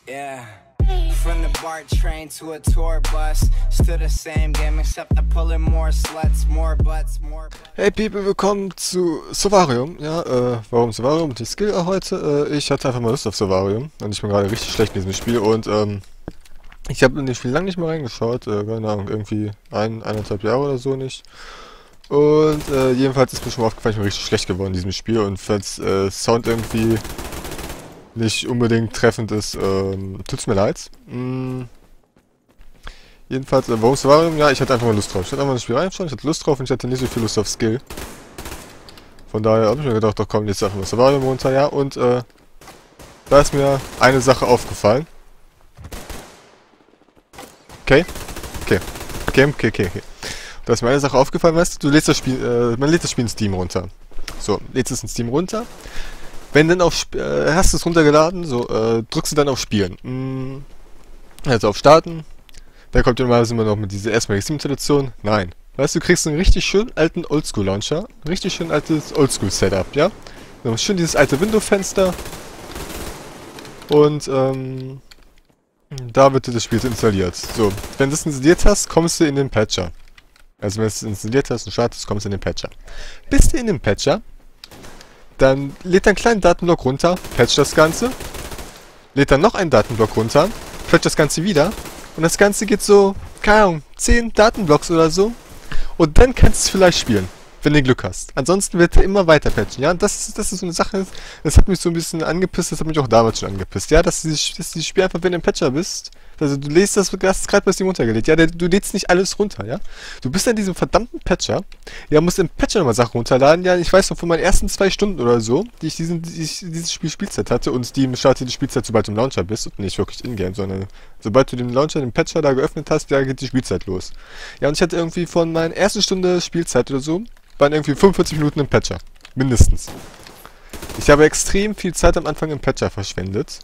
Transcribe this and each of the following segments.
Yeah. From the BART train to a tour bus, still the same game except I'm pulling more sluts, more butts, more. Hey People, willkommen zu Sovarium. Ja, warum Sovarium und die Skill heute? Ich hatte einfach mal Lust auf Sovarium und ich bin gerade richtig schlecht in diesem Spiel und ich habe in dem Spiel lange nicht mehr reingeschaut, keine Ahnung, irgendwie 1,5 Jahre oder so nicht. Und jedenfalls ist mir schon mal aufgefallen, ich bin richtig schlecht geworden in diesem Spiel und falls Sound irgendwie nicht unbedingt treffend ist, tut's mir leid. Jedenfalls, warum Sovarium? Ja, ich hatte einfach mal Lust drauf. Ich hatte einfach das Spiel reinschauen, ich hatte Lust drauf und ich hatte nicht so viel Lust auf Skill. Von daher habe ich mir gedacht, doch komm, jetzt einfach mal Sovarium runter, ja. Und da ist mir eine Sache aufgefallen. Okay. Da ist mir eine Sache aufgefallen, weißt du, man lädt das Spiel in Steam runter. So, lädst es in Steam runter. Wenn dann auf hast du es runtergeladen, so, drückst du dann auf Spielen. Also auf Starten. Da kommt immer noch mit dieser erstmal Steam-Installation. Nein. Weißt du, kriegst einen richtig schön alten Oldschool-Launcher. Ein richtig schön altes Oldschool-Setup, ja? Dann schön dieses alte Window-Fenster. Und, da wird das Spiel installiert. So, wenn du es installiert hast, kommst du in den Patcher. Also wenn du es installiert hast und startest, kommst du in den Patcher. Bist du in dem Patcher, dann lädt einen kleinen Datenblock runter, patcht das Ganze, lädt dann noch einen Datenblock runter, patcht das Ganze wieder und das Ganze geht so, keine Ahnung, 10 Datenblocks oder so und dann kannst du es vielleicht spielen, wenn du Glück hast. Ansonsten wird er immer weiter patchen, ja, das ist so eine Sache, das hat mich so ein bisschen angepisst, das hat mich auch damals schon angepisst, ja, dass dieses Spiel einfach, wenn du im Patcher bist, also du lädst das, hast gerade bei Steam runtergeladen, ja, du lädst nicht alles runter, ja. Du bist in diesem verdammten Patcher, ja, musst im Patcher nochmal Sachen runterladen, ja, ich weiß noch von meinen ersten 2 Stunden oder so, die ich dieses Spiel Spielzeit hatte und Steam startet die Spielzeit, sobald du im Launcher bist und nicht wirklich in-game, sondern sobald du den Launcher, den Patcher da geöffnet hast, ja, geht die Spielzeit los. Ja, und ich hatte irgendwie von meiner ersten Stunde Spielzeit oder so, waren irgendwie 45 Minuten im Patcher. Mindestens. Ich habe extrem viel Zeit am Anfang im Patcher verschwendet.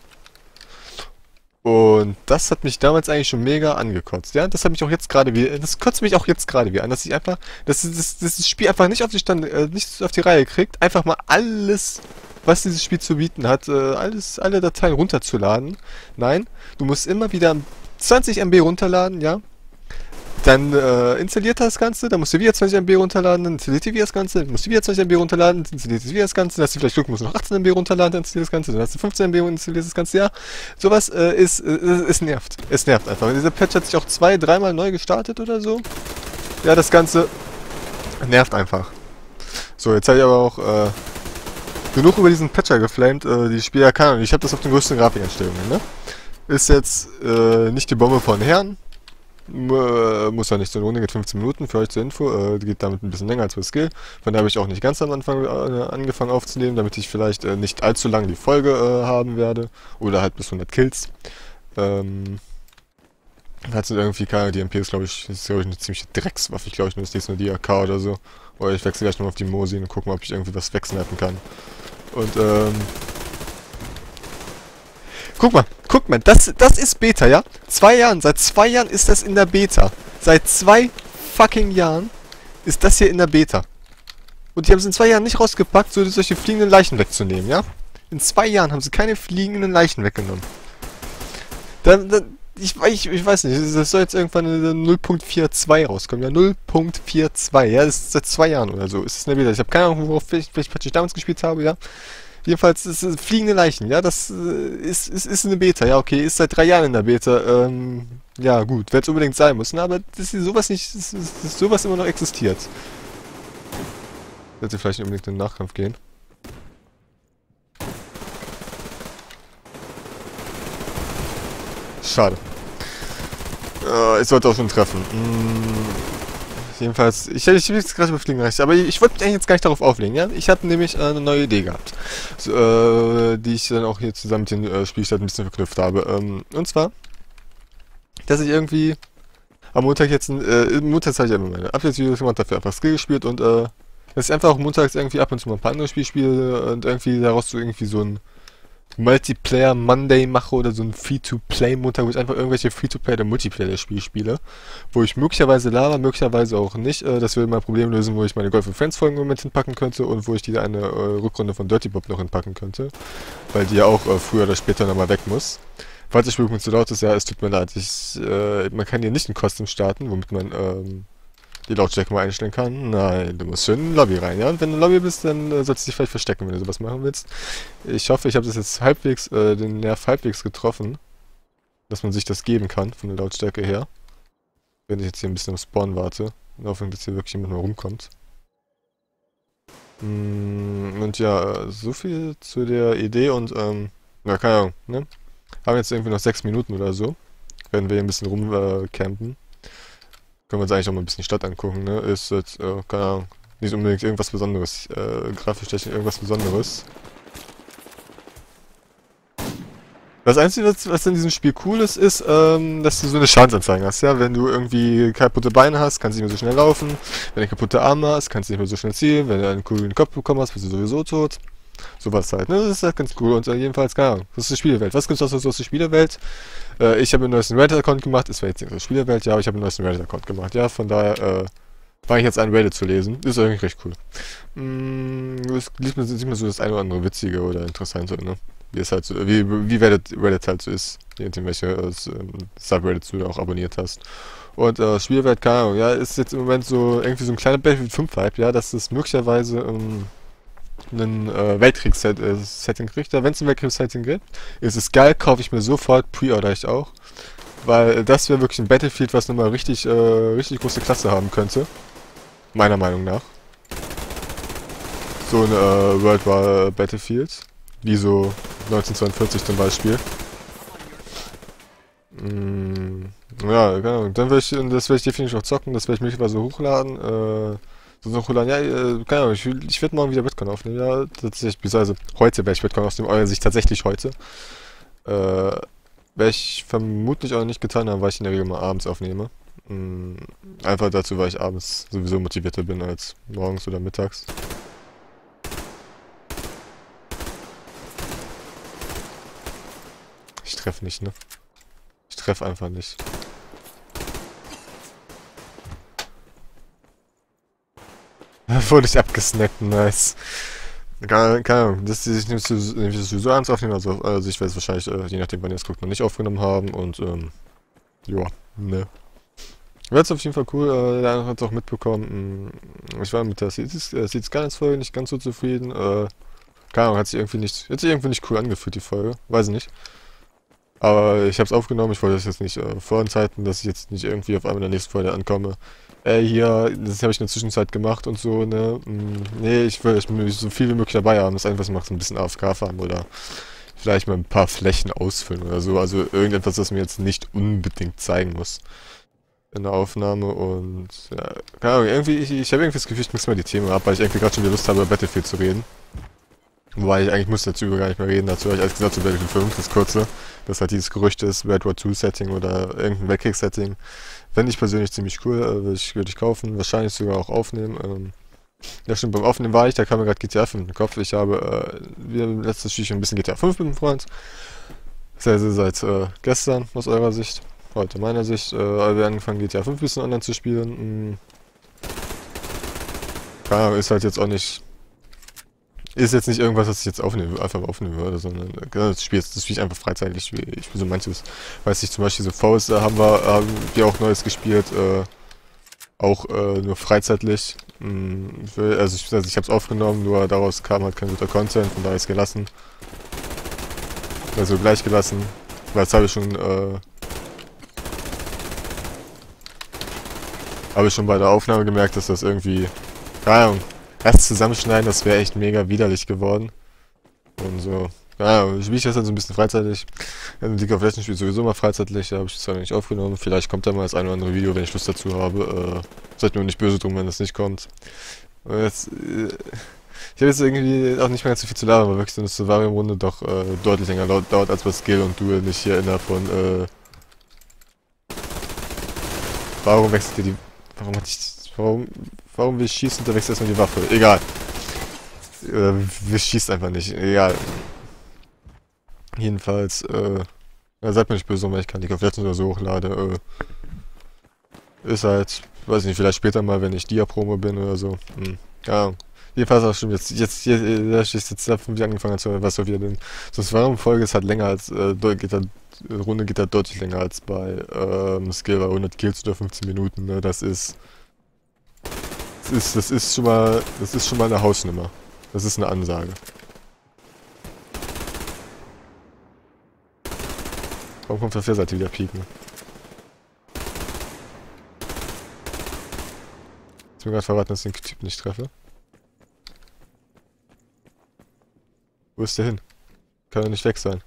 Und das hat mich damals eigentlich schon mega angekotzt, ja? Das hat mich auch jetzt gerade wieder, das kotzt mich auch jetzt gerade wieder an, dass ich einfach, dass das Spiel einfach nicht auf die Reihe kriegt, einfach mal alles, was dieses Spiel zu bieten hat, alle Dateien runterzuladen. Nein, du musst immer wieder 20 MB runterladen, ja? Dann installiert er das Ganze, dann musst du wieder 20 MB runterladen, dann installiert er wieder das Ganze, dann musst du wieder 20 MB runterladen, dann installiert er wieder das Ganze, dann hast du vielleicht Glück, musst du noch 18 MB runterladen, dann installiert das Ganze, dann hast du 15 MB und installierst das Ganze, ja. Sowas es nervt. Es nervt einfach. Dieser Patch hat sich auch 2-3 Mal neu gestartet oder so. Ja, das Ganze nervt einfach. So, jetzt habe ich aber auch genug über diesen Patcher geflamed, die Spieler kann. Ich habe das auf den größten Grafikeinstellungen, ne? Ist jetzt nicht die Bombe von Herrn. Muss ja nicht so eine Runde, geht 15 Minuten für euch zur Info, geht damit ein bisschen länger als für Skill. Von daher habe ich auch nicht ganz am Anfang angefangen aufzunehmen, damit ich vielleicht nicht allzu lange die Folge haben werde. Oder halt bis 100 Kills. Hat irgendwie keine, die MP ist glaube ich eine ziemliche Dreckswaffe, ich glaube ich nur ist dies nur die AK oder so. Oder ich wechsle gleich nochmal auf die Mosin und gucke mal, ob ich irgendwie was wegsnappen kann. Und guck mal, das ist Beta, ja? Seit 2 Jahren ist das in der Beta. Seit 2 fucking Jahren ist das hier in der Beta. Und die haben es in 2 Jahren nicht rausgepackt, so solche fliegenden Leichen wegzunehmen, ja? In 2 Jahren haben sie keine fliegenden Leichen weggenommen. Ich weiß nicht, das soll jetzt irgendwann eine 0.42 rauskommen, ja? 0.42, ja? Das ist seit 2 Jahren oder so. Ist es in der Beta. Ich habe keine Ahnung, worauf ich damals gespielt habe, ja? Jedenfalls ist es fliegende Leichen, ja, das ist eine Beta, ja, okay, ist seit 3 Jahren in der Beta, ja gut, wird es unbedingt sein müssen, aber dass sowas nicht, dass sowas immer noch existiert. Sollte vielleicht nicht unbedingt in den Nachkampf gehen. Schade. Ich sollte auch schon treffen. Jedenfalls, ich will jetzt gerade überfliegen, aber ich wollte mich eigentlich jetzt gar nicht darauf auflegen, ja? Ich habe nämlich eine neue Idee gehabt, so, die ich dann auch hier zusammen mit den Spielstart ein bisschen verknüpft habe. Und zwar, dass ich irgendwie am Montag jetzt, montags habe ich einfach meine Updates-Videos gemacht, dafür einfach Skill gespielt und dass ich einfach auch montags irgendwie ab und zu mal ein paar andere Spiele spiele und irgendwie daraus so irgendwie so ein Multiplayer Monday mache oder so ein Free-to-Play-Montag, wo ich einfach irgendwelche Free-to-Play oder Multiplayer-Spiele spiele, wo ich möglicherweise laber, möglicherweise auch nicht. Das würde mein Problem lösen, wo ich meine Golf Friends Folgen im Moment hinpacken könnte und wo ich die eine Rückrunde von Dirty Bob noch hinpacken könnte, weil die ja auch früher oder später nochmal weg muss. Falls das Spiel zu laut ist, ja, es tut mir leid. Man kann hier nicht in Custom starten, womit man die Lautstärke mal einstellen kann. Nein, du musst schön in den Lobby rein, ja? Und wenn du in der Lobby bist, dann sollst du dich vielleicht verstecken, wenn du sowas machen willst. Ich hoffe, ich habe das jetzt halbwegs, den Nerv halbwegs getroffen, dass man sich das geben kann, von der Lautstärke her. Wenn ich jetzt hier ein bisschen auf Spawn warte. Und hoffe, dass hier wirklich jemand mal rumkommt. Und ja, so viel zu der Idee und, ja, keine Ahnung, ne? Haben jetzt irgendwie noch 6 Minuten oder so. Werden wir hier ein bisschen rumcampen. Können wir uns eigentlich auch mal ein bisschen die Stadt angucken, ne? Ist jetzt, keine Ahnung, nicht unbedingt irgendwas Besonderes. Grafisch technisch irgendwas Besonderes. Das Einzige, was in diesem Spiel cool ist, ist, dass du so eine Schadensanzeige hast, ja? Wenn du irgendwie kaputte Beine hast, kannst du nicht mehr so schnell laufen. Wenn du kaputte Arme hast, kannst du nicht mehr so schnell zielen. Wenn du einen coolen Kopf bekommen hast, bist du sowieso tot. Sowas halt, ne? Das ist halt ganz cool. Und jedenfalls, keine Ahnung, das ist die Spielewelt. Was gibt's noch so aus der Spielewelt? Ich habe einen neuesten Reddit-Account gemacht. Es wäre jetzt nicht aus der Spielewelt, ja, aber ich habe einen neuesten Reddit-Account gemacht. Ja, von daher, fange ich jetzt an, Reddit zu lesen. Ist eigentlich recht cool. Es liest man sich mal so das eine oder andere Witzige oder Interessante, ne? Wie es halt so, wie Reddit halt so ist. Je nachdem, welche Subreddits du da auch abonniert hast. Und Spielwelt, keine Ahnung, ja, ist jetzt im Moment so irgendwie so ein kleiner Battlefield 5-Hype, ja, dass es möglicherweise ein Weltkriegs-Setting kriegt. Wenn es ein Weltkriegs-Setting gibt, ist es geil, kaufe ich mir sofort, pre-order ich auch. Weil das wäre wirklich ein Battlefield, was nochmal richtig große Klasse haben könnte. Meiner Meinung nach. So ein World War Battlefield. Wie so 1942 zum Beispiel. Ja, genau. Dann das werde ich definitiv auch zocken, das werde ich möglicherweise hochladen. Ja, keine Ahnung, ich werde morgen wieder Bitcoin aufnehmen, ja, tatsächlich, beziehungsweise heute werde ich Bitcoin aufnehmen, eurer Sicht tatsächlich heute. Werde ich vermutlich auch nicht getan haben, weil ich in der Regel mal abends aufnehme. Einfach dazu, weil ich abends sowieso motivierter bin als morgens oder mittags. Ich treffe nicht, ne? Ich treffe einfach nicht. Wurde ich abgesnackt, nice. Keine Ahnung, dass die sich nicht so ernst aufnehmen, also ich werde es wahrscheinlich, je nachdem wann ihr es guckt, noch nicht aufgenommen haben und, ja, ne. Wäre es auf jeden Fall cool, der andere hat es auch mitbekommen, ich war mit der Seeds Folge nicht ganz so zufrieden, keine Ahnung, hat sich irgendwie nicht cool angefühlt, die Folge, weiß ich nicht. Aber ich habe es aufgenommen, ich wollte das jetzt nicht vorenthalten, dass ich jetzt nicht irgendwie auf einmal in der nächsten Folge ankomme. Hier, das habe ich in der Zwischenzeit gemacht und so, ne? Nee, ich will so viel wie möglich dabei haben. Das einfach macht so ein bisschen AFK fahren oder vielleicht mal ein paar Flächen ausfüllen oder so. Also irgendetwas, das mir jetzt nicht unbedingt zeigen muss in der Aufnahme und ja, keine Ahnung, irgendwie, ich habe irgendwie das Gefühl, ich mix mal die Themen ab, weil ich irgendwie gerade schon wieder Lust habe, über Battlefield zu reden. Wobei ich eigentlich muss dazu gar nicht mehr reden, dazu habe ich alles gesagt zu Battlefield 5, das kurze. Das halt dieses Gerücht ist, World War II Setting oder irgendein Weltkriegs-Setting. Fände ich persönlich ziemlich cool, würde ich kaufen, wahrscheinlich sogar auch aufnehmen. Ja stimmt, beim Aufnehmen war ich, da kam mir gerade GTA 5 in den Kopf. Ich habe, wieder letztes Spiel ein bisschen GTA 5 mit einem Freund. Seit gestern aus eurer Sicht, heute meiner Sicht, wir angefangen GTA 5 ein bisschen online zu spielen. Keine Ahnung, ist halt jetzt auch nicht... Ist jetzt nicht irgendwas, was ich jetzt einfach aufnehmen würde, sondern das spiele ich einfach freizeitig. Ich spiele so manches, weiß ich, zum Beispiel so Faust haben wir auch Neues gespielt, auch nur freizeitlich. Also ich habe es aufgenommen, nur daraus kam halt kein guter Content, von daher ist gelassen. Also gleich gelassen, weil das habe ich schon bei der Aufnahme gemerkt, dass das irgendwie, keine Ahnung, erst zusammenschneiden, das wäre echt mega widerlich geworden. Und so, ja, spiele ich das dann so ein bisschen freizeitig. League of Legends spielt sowieso mal freizeitig, da habe ich das zwar noch nicht aufgenommen. Vielleicht kommt da mal das eine oder andere Video, wenn ich Lust dazu habe. Seid mir nicht böse drum, wenn das nicht kommt. Und jetzt, ich habe jetzt irgendwie auch nicht mehr ganz so viel zu labern, weil wirklich so eine Solarium-Runde doch deutlich länger dauert als bei Skill und Duel nicht hier innerhalb von, warum wechselt ihr die, warum will ich schießen und da wechselt erstmal die Waffe? Egal. Wir schießt einfach nicht. Egal. Jedenfalls, seid mir nicht böse, weil ich kann League of Legends oder so hochlade. Ist halt, weiß ich nicht, vielleicht später mal, wenn ich Dia-Promo bin oder so. Ja. Jedenfalls auch stimmt, jetzt da habe ich jetzt angefangen zu hören, was so wieder denn. Sonst warum Folge ist halt länger als, geht halt Die Runde geht da deutlich länger als bei Skill bei 100 Kills oder 15 Minuten, ne? Das ist schon mal eine Hausnummer. Das ist eine Ansage. Warum kommt auf der Seite wieder pieken? Ich mir gerade verraten, dass ich den Typ nicht treffe. Wo ist der hin? Kann er nicht weg sein.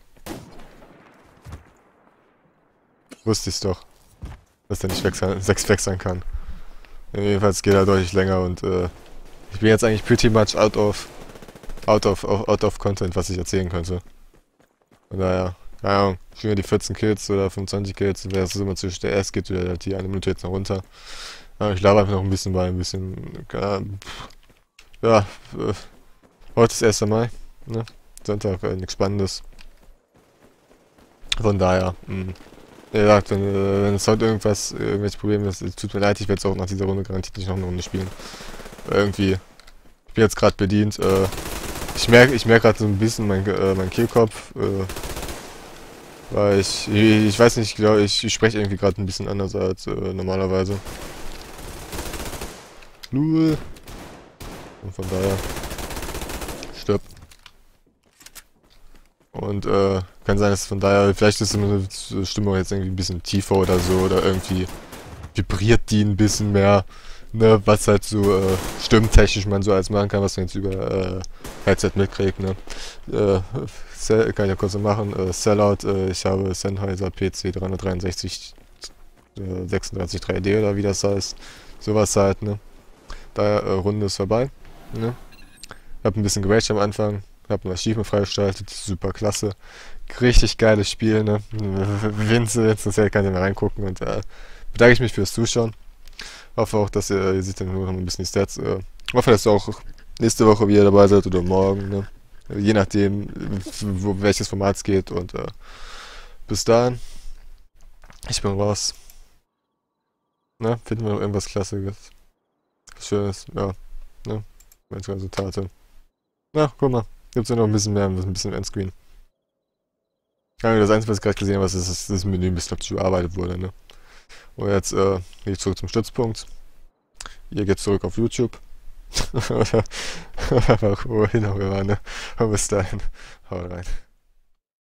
Wusste ich's doch. Dass der nicht weg sein kann. Jedenfalls geht er deutlich länger und ich bin jetzt eigentlich pretty much out of Content, was ich erzählen könnte. Von daher, keine Ahnung, schon die 14 Kills oder 25 Kills, wäre es immer zwischen der erst geht wieder die 1 Minute jetzt noch runter. Ich laber einfach noch ein bisschen bei, ja, heute ist 1. Mai, ne? Sonntag, nichts Spannendes. Von daher, wie gesagt, wenn es heute irgendwelche Probleme ist, tut mir leid, ich werde es auch nach dieser Runde garantiert nicht noch eine Runde spielen. Irgendwie, ich bin jetzt gerade bedient, ich merk gerade so ein bisschen mein Kehlkopf, weil ich weiß nicht, ich glaube, ich spreche irgendwie gerade ein bisschen anders als normalerweise. Lul. Und von daher, stirb. Und kann sein, dass von daher, vielleicht ist meine Stimme jetzt irgendwie ein bisschen tiefer oder so, oder irgendwie vibriert die ein bisschen mehr, ne, was halt so stimmtechnisch man so alles machen kann, was man jetzt über Headset mitkriegt, ne. Kann ich ja kurz so machen, Sellout, ich habe Sennheiser PC 363 36 3D oder wie das heißt, sowas halt, ne. Daher, Runde ist vorbei, ne. Hab ein bisschen geraged am Anfang. Hab ein Achievement freigeschaltet, super klasse. Richtig geiles Spiel, ne? Wenn's interessiert, kann ihr mal reingucken und bedanke ich mich fürs Zuschauen. Hoffe auch, dass ihr seht dann nur noch ein bisschen die Stats. Hoffe, dass ihr auch nächste Woche wieder dabei seid oder morgen, ne? Je nachdem, welches Format es geht und bis dahin. Ich bin raus. Ne? Finden wir noch irgendwas Klassisches. Schönes, ja. Ne? Manche Resultate. Na, guck mal. Gibt's ja noch ein bisschen mehr, ein bisschen Endscreen. Ja, das Einzige, was ich gerade gesehen habe, ist, dass das Menü ein bisschen optisch überarbeitet wurde, ne? Und jetzt gehe ich zurück zum Stützpunkt. Ihr geht zurück auf YouTube. Oder wohin auch immer, ne? Und bis dahin. Haut rein.